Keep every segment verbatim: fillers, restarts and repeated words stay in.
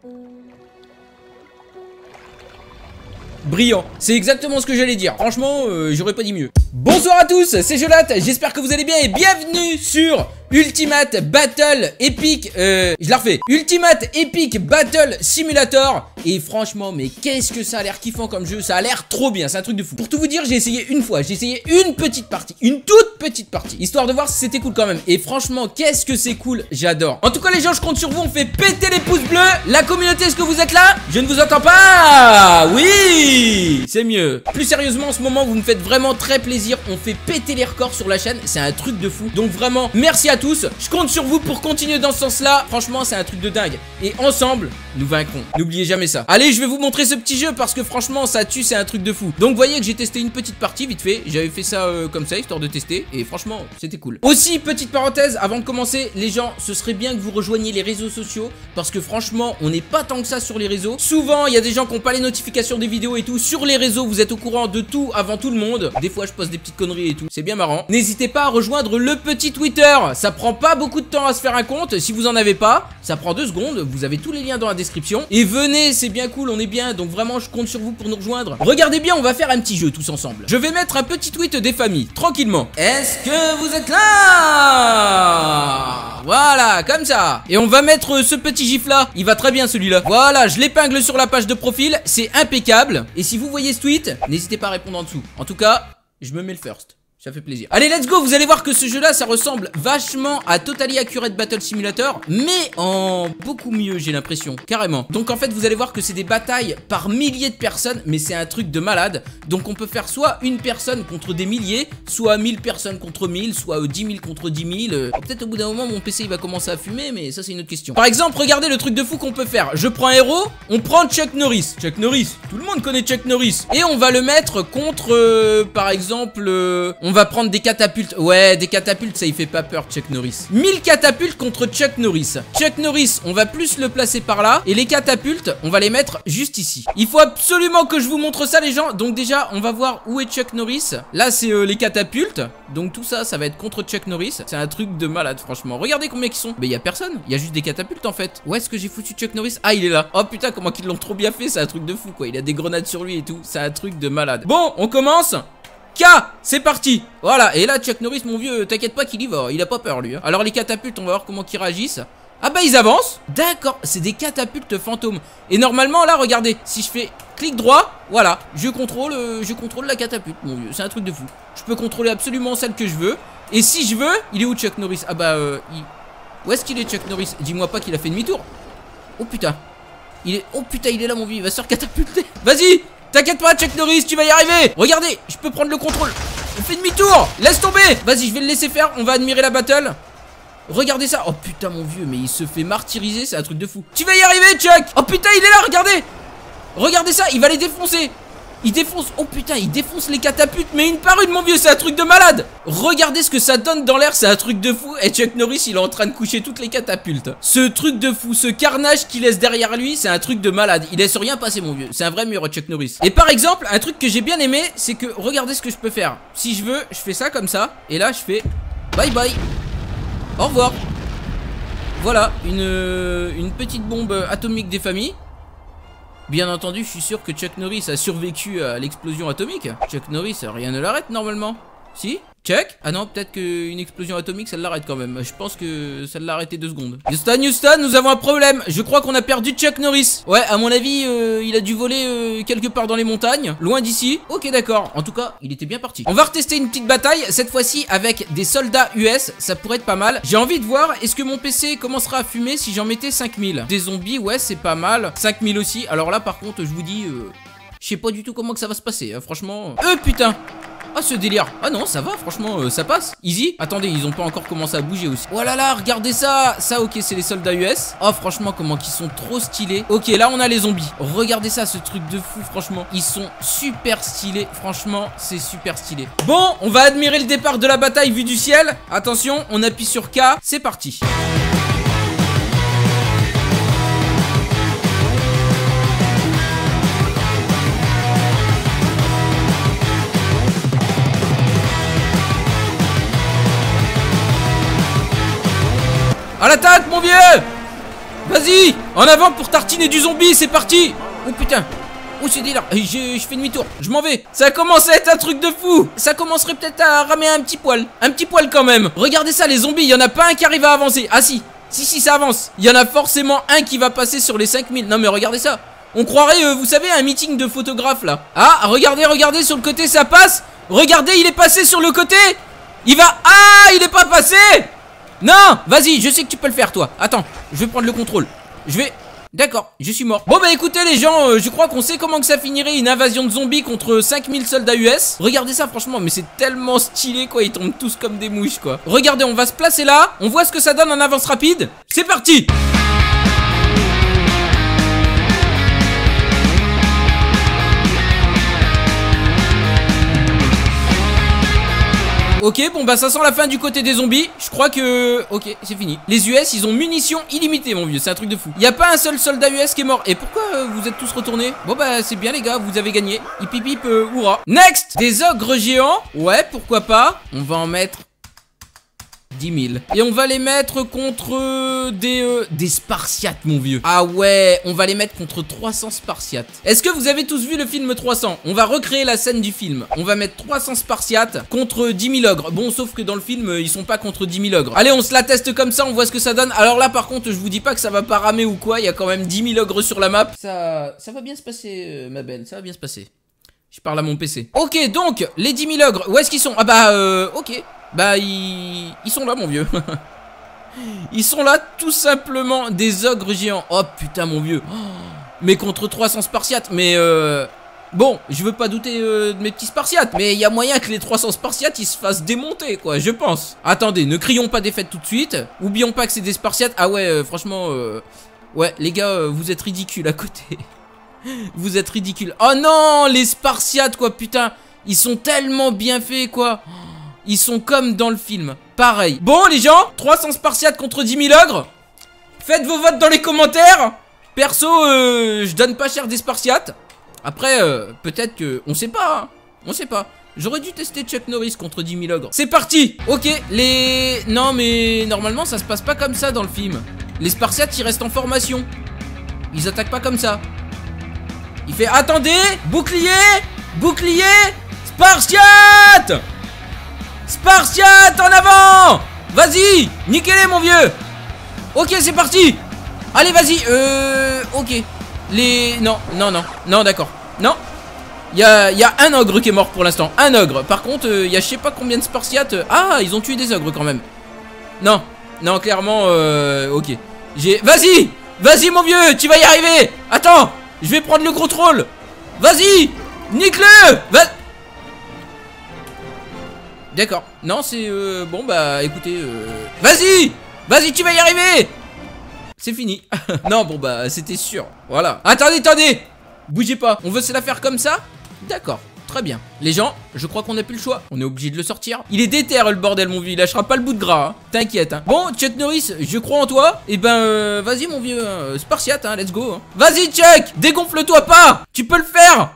Brillant, c'est exactement ce que j'allais dire. Franchement, euh, j'aurais pas dit mieux. Bonsoir à tous, c'est Jolat, j'espère que vous allez bien et bienvenue sur Ultimate Battle Epic, euh, je la refais, Ultimate Epic Battle Simulator. Et franchement, mais qu'est-ce que ça a l'air kiffant comme jeu, ça a l'air trop bien, c'est un truc de fou. Pour tout vous dire, j'ai essayé une fois, j'ai essayé une petite partie, une toute petite partie, histoire de voir si c'était cool quand même. Et franchement, qu'est-ce que c'est cool, j'adore. En tout cas les gens, je compte sur vous, on fait péter les pouces bleus. La communauté, est-ce que vous êtes là? Je ne vous entends pas. Oui, c'est mieux. Plus sérieusement, en ce moment, vous me faites vraiment très plaisir, on fait péter les records sur la chaîne, c'est un truc de fou. Donc vraiment, merci à tous, je compte sur vous pour continuer dans ce sens-là. Franchement, c'est un truc de dingue. Et ensemble, nous vaincrons. N'oubliez jamais ça. Allez, je vais vous montrer ce petit jeu parce que franchement, ça tue, c'est un truc de fou. Donc, vous voyez que j'ai testé une petite partie vite fait. J'avais fait ça euh, comme ça, histoire de tester. Et franchement, c'était cool. Aussi, petite parenthèse, avant de commencer, les gens, ce serait bien que vous rejoigniez les réseaux sociaux parce que franchement, on n'est pas tant que ça sur les réseaux. Souvent, il y a des gens qui n'ont pas les notifications des vidéos et tout. Sur les réseaux, vous êtes au courant de tout avant tout le monde. Des fois, je poste des petites conneries et tout. C'est bien marrant. N'hésitez pas à rejoindre le petit Twitter. Ça prend pas beaucoup de temps à se faire un compte. Si vous en avez pas, ça prend deux secondes. Vous avez tous les liens dans la description. Et venez, c'est bien cool, on est bien. Donc vraiment, je compte sur vous pour nous rejoindre. Regardez bien, on va faire un petit jeu tous ensemble. Je vais mettre un petit tweet des familles, tranquillement. Est-ce que vous êtes là? Voilà, comme ça. Et on va mettre ce petit gif là. Il va très bien celui-là. Voilà, je l'épingle sur la page de profil. C'est impeccable. Et si vous voyez ce tweet, n'hésitez pas à répondre en dessous. En tout cas, je me mets le first. Ça fait plaisir. Allez, let's go. Vous allez voir que ce jeu là, ça ressemble vachement à Totally Accurate Battle Simulator, mais en beaucoup mieux, j'ai l'impression, carrément. Donc en fait, vous allez voir que c'est des batailles par milliers de personnes, mais c'est un truc de malade. Donc on peut faire soit une personne contre des milliers, soit mille personnes contre mille, soit euh, dix mille contre dix mille. euh, Peut-être au bout d'un moment mon P C il va commencer à fumer, mais ça c'est une autre question. Par exemple, regardez le truc de fou qu'on peut faire. Je prends un héros, on prend Chuck Norris. Chuck Norris, tout le monde connaît Chuck Norris. Et on va le mettre contre, euh, par exemple, euh, on va prendre des catapultes. Ouais, des catapultes, ça il fait pas peur, Chuck Norris. mille catapultes contre Chuck Norris. Chuck Norris, on va plus le placer par là. Et les catapultes, on va les mettre juste ici. Il faut absolument que je vous montre ça, les gens. Donc déjà, on va voir où est Chuck Norris. Là, c'est euh, les catapultes. Donc tout ça, ça va être contre Chuck Norris. C'est un truc de malade, franchement. Regardez combien ils sont. Mais il y a personne. Il y a juste des catapultes, en fait. Où est-ce que j'ai foutu Chuck Norris? Ah, il est là. Oh putain, comment qu'ils l'ont trop bien fait. C'est un truc de fou, quoi. Il a des grenades sur lui et tout. C'est un truc de malade. Bon, on commence. K, c'est parti. Voilà, et là Chuck Norris, mon vieux, t'inquiète pas qu'il y va. Il a pas peur lui, hein. Alors les catapultes, on va voir comment ils réagissent. Ah bah ils avancent. D'accord, c'est des catapultes fantômes. Et normalement là, regardez, si je fais clic droit, voilà, je contrôle euh, Je contrôle la catapulte, mon vieux. C'est un truc de fou. Je peux contrôler absolument celle que je veux. Et si je veux, il est où Chuck Norris? Ah bah euh, il... où est-ce qu'il est Chuck Norris? Dis-moi pas qu'il a fait demi-tour. Oh putain. Il est... Oh putain, il est là, mon vieux, il va se catapulter. Vas-y. T'inquiète pas, Chuck Norris, tu vas y arriver. Regardez, je peux prendre le contrôle. On fait demi-tour. Laisse tomber. Vas-y, je vais le laisser faire. On va admirer la battle. Regardez ça. Oh putain, mon vieux, mais il se fait martyriser. C'est un truc de fou. Tu vas y arriver, Chuck. Oh putain, il est là, regardez. Regardez ça, il va les défoncer. Il défonce, oh putain, il défonce les catapultes. Mais une par une, mon vieux, c'est un truc de malade. Regardez ce que ça donne dans l'air, c'est un truc de fou. Et Chuck Norris, il est en train de coucher toutes les catapultes. Ce truc de fou, ce carnage qu'il laisse derrière lui, c'est un truc de malade. Il laisse rien passer, mon vieux. C'est un vrai mur, Chuck Norris. Et par exemple, un truc que j'ai bien aimé, c'est que regardez ce que je peux faire. Si je veux, je fais ça comme ça. Et là, je fais bye bye. Au revoir. Voilà, une, une petite bombe atomique des familles. Bien entendu, je suis sûr que Chuck Norris a survécu à l'explosion atomique. Chuck Norris, rien ne l'arrête normalement. Si? Chuck? Ah non, peut-être qu'une explosion atomique, ça l'arrête quand même. Je pense que ça l'a arrêté deux secondes. Houston, Houston, nous avons un problème. Je crois qu'on a perdu Chuck Norris. Ouais, à mon avis, euh, il a dû voler euh, quelque part dans les montagnes, loin d'ici. Ok, d'accord. En tout cas, il était bien parti. On va retester une petite bataille, cette fois-ci avec des soldats U S. Ça pourrait être pas mal. J'ai envie de voir, est-ce que mon P C commencera à fumer si j'en mettais cinq mille? Des zombies, ouais, c'est pas mal. cinq mille aussi. Alors là, par contre, je vous dis, euh, je sais pas du tout comment que ça va se passer, hein, franchement. Euh, putain. Ah, ce délire. Ah non, ça va, franchement, euh, ça passe. Easy. Attendez, ils ont pas encore commencé à bouger aussi. Oh là là, regardez ça. Ça, ok, c'est les soldats U S. Oh, franchement, comment qu'ils sont trop stylés. Ok, là, on a les zombies. Regardez ça, ce truc de fou, franchement. Ils sont super stylés. Franchement, c'est super stylé. Bon, on va admirer le départ de la bataille vue du ciel. Attention, on appuie sur K. C'est parti. À l'attaque, mon vieux! Vas-y! En avant pour tartiner du zombie, c'est parti. Oh putain. Oh c'est délire, je, je fais demi-tour, je m'en vais. Ça commence à être un truc de fou. Ça commencerait peut-être à ramer un petit poil. Un petit poil quand même. Regardez ça les zombies, il y en a pas un qui arrive à avancer. Ah si, si si ça avance. Il y en a forcément un qui va passer sur les cinq mille. Non mais regardez ça. On croirait, euh, vous savez, un meeting de photographes là. Ah regardez, regardez, sur le côté ça passe. Regardez, il est passé sur le côté. Il va... Ah, il est pas passé. Non, vas-y, je sais que tu peux le faire toi. Attends, je vais prendre le contrôle. Je vais... D'accord, je suis mort. Bon bah écoutez les gens, euh, je crois qu'on sait comment que ça finirait une invasion de zombies contre cinq mille soldats U S. Regardez ça franchement, mais c'est tellement stylé quoi, ils tombent tous comme des mouches quoi. Regardez, on va se placer là, on voit ce que ça donne en avance rapide. C'est parti. Ok, bon bah ça sent la fin du côté des zombies. Je crois que... Ok, c'est fini. Les U S, ils ont munitions illimitées, mon vieux. C'est un truc de fou. Il n'y a pas un seul soldat U S qui est mort. Et pourquoi euh, vous êtes tous retournés? Bon bah c'est bien les gars, vous avez gagné. Hip hip hip, euh, hurrah. Next. Des ogres géants. Ouais, pourquoi pas. On va en mettre... dix mille. Et on va les mettre contre euh, des, euh, des Spartiates, mon vieux. Ah ouais, on va les mettre contre trois cents Spartiates. Est-ce que vous avez tous vu le film trois cents? On va recréer la scène du film. On va mettre trois cents Spartiates contre dix mille ogres. Bon, sauf que dans le film, ils sont pas contre dix mille ogres. Allez, on se la teste comme ça, on voit ce que ça donne. Alors là, par contre, je vous dis pas que ça va pas ramer ou quoi. Il y a quand même dix mille ogres sur la map. Ça, ça va bien se passer, euh, ma belle. Ça va bien se passer. Je parle à mon P C. Ok, donc, les dix mille ogres, où est-ce qu'ils sont? Ah bah, euh, ok. Bah ils... ils sont là mon vieux. Ils sont là tout simplement. Des ogres géants. Oh putain mon vieux. Oh, mais contre trois cents Spartiates. Mais euh... bon, je veux pas douter euh, de mes petits Spartiates, mais il y a moyen que les trois cents Spartiates ils se fassent démonter quoi, je pense. Attendez, ne crions pas défaite tout de suite. Oublions pas que c'est des Spartiates. Ah ouais euh, franchement euh... ouais les gars euh, vous êtes ridicules à côté. Vous êtes ridicules. Oh non les Spartiates quoi putain. Ils sont tellement bien faits quoi. Ils sont comme dans le film, pareil. Bon les gens, trois cents Spartiates contre dix mille ogres. Faites vos votes dans les commentaires. Perso, euh, je donne pas cher des Spartiates. Après, euh, peut-être que... On sait pas, hein. On sait pas. J'aurais dû tester Chuck Norris contre dix mille ogres. C'est parti. Ok, les... Non mais normalement ça se passe pas comme ça dans le film. Les Spartiates ils restent en formation. Ils attaquent pas comme ça. Il fait, attendez, bouclier, bouclier, Spartiate. Spartiate en avant. Vas-y, niquez-les mon vieux. Ok c'est parti. Allez vas-y, euh... ok. Les... Non, non, non, non d'accord. Non. Il y a, y a un ogre qui est mort pour l'instant. Un ogre. Par contre, il euh, y a je sais pas combien de Spartiates. Ah, ils ont tué des ogres quand même. Non, non clairement, euh... ok. J'ai... Vas-y. Vas-y mon vieux, tu vas y arriver. Attends, je vais prendre le contrôle. Vas-y, nique-le. Va... D'accord. Non, c'est... Euh, bon, bah, écoutez... Euh... Vas-y. Vas-y, tu vas y arriver. C'est fini. Non, bon, bah, c'était sûr. Voilà. Attendez, attendez. Bougez pas. On veut se la faire comme ça? D'accord. Très bien. Les gens, je crois qu'on n'a plus le choix. On est obligé de le sortir. Il est déter, le bordel, mon vieux. Il lâchera pas le bout de gras. Hein. T'inquiète. Hein. Bon, Chuck Norris, je crois en toi. Et ben, euh, vas-y, mon vieux. Hein. Spartiate, hein. Let's go. Hein. Vas-y, Chuck. Dégonfle-toi pas. Tu peux le faire.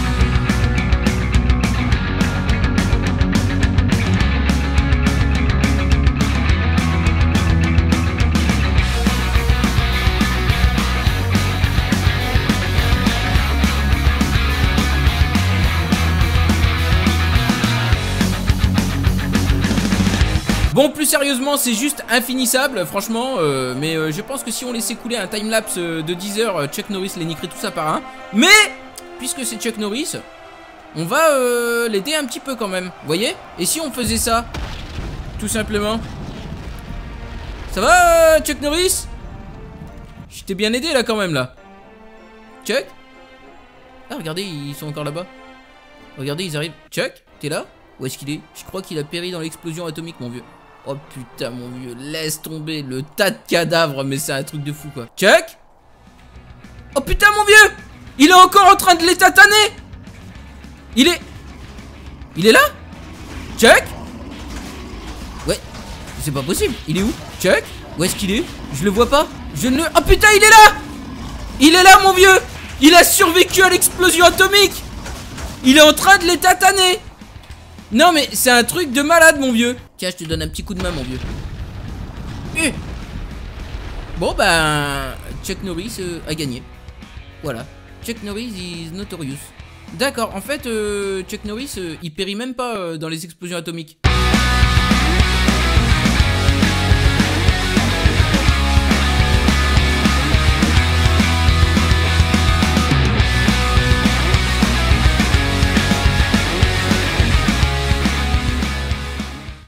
Bon, plus sérieusement, c'est juste infinissable, franchement, euh, mais euh, je pense que si on laissait couler un timelapse euh, de dix heures, Chuck Norris les niquerait tout ça par un. Mais, puisque c'est Chuck Norris, on va euh, l'aider un petit peu quand même, vous voyez? Et si on faisait ça, tout simplement? Ça va, euh, Chuck Norris? Je t'ai bien aidé là quand même, là. Chuck? Ah, regardez, ils sont encore là-bas. Regardez, ils arrivent. Chuck, t'es là? Où est-ce qu'il est? Je crois qu'il a péri dans l'explosion atomique, mon vieux. Oh putain mon vieux, laisse tomber le tas de cadavres, mais c'est un truc de fou quoi. Chuck? Oh putain mon vieux, il est encore en train de les tataner. Il est... Il est là? Chuck? Ouais, c'est pas possible, il est où? Chuck? Où est-ce qu'il est? Je le vois pas. Je ne le... Oh putain il est là. Il est là mon vieux. Il a survécu à l'explosion atomique. Il est en train de les tataner. Non mais c'est un truc de malade mon vieux. Tiens je te donne un petit coup de main mon vieux. euh. Bon ben Chuck Norris euh, a gagné. Voilà. Chuck Norris is notorious. D'accord, en fait, euh, Chuck Norris, euh, il périt même pas euh, dans les explosions atomiques.